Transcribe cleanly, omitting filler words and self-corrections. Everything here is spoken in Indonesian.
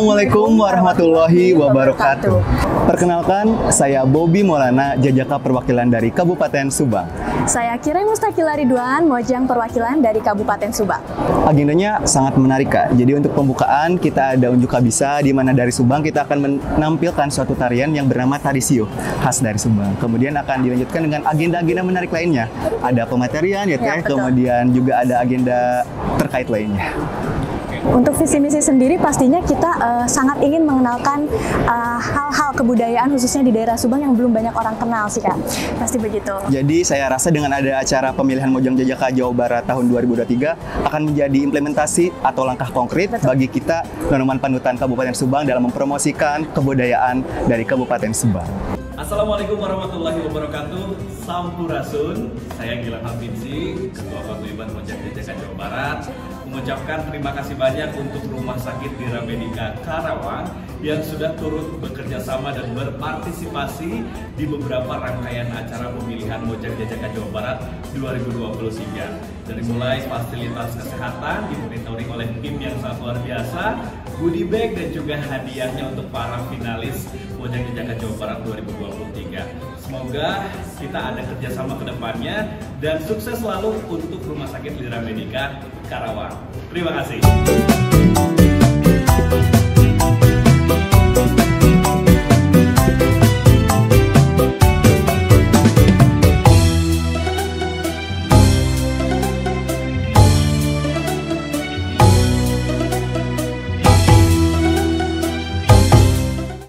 Assalamualaikum warahmatullahi wabarakatuh. Perkenalkan, saya Bobby Maulana, Jajaka Perwakilan dari Kabupaten Subang. Saya Kireng Mustakila Ridwan, Mojang Perwakilan dari Kabupaten Subang. Agendanya sangat menarik, Kak. Jadi untuk pembukaan kita ada unjuk kabisa, di mana dari Subang kita akan menampilkan suatu tarian yang bernama tari siuh, khas dari Subang. Kemudian akan dilanjutkan dengan agenda-agenda menarik lainnya. Ada pematerian ya, Teh. Kemudian juga ada agenda terkait lainnya. Untuk visi misi sendiri pastinya kita sangat ingin mengenalkan hal-hal kebudayaan khususnya di daerah Subang yang belum banyak orang kenal sih, Kak. Pasti begitu. Jadi saya rasa dengan ada acara pemilihan Mojang Jajaka Jawa Barat tahun 2023 akan menjadi implementasi atau langkah konkret bagi kita Nonoman Panutan Kabupaten Subang dalam mempromosikan kebudayaan dari Kabupaten Subang. Assalamualaikum warahmatullahi wabarakatuh. Sampurasun. Saya Gilang Hafidzi, Ketua Paguyuban Mojang Jajaka Jawa Barat, mengucapkan terima kasih banyak untuk Rumah Sakit Dira Medica Karawang yang sudah turut bekerja sama dan berpartisipasi di beberapa rangkaian acara pemilihan Mojang Jajaka Jawa Barat 2023. Dari mulai fasilitas kesehatan dimonitoring oleh tim yang sangat luar biasa, goodie bag dan juga hadiahnya untuk para finalis Mojang Jajaka Jawa Barat 2023. Semoga kita ada kerjasama ke depannya dan sukses selalu untuk Rumah Sakit Dira Medica Karawang. Terima kasih.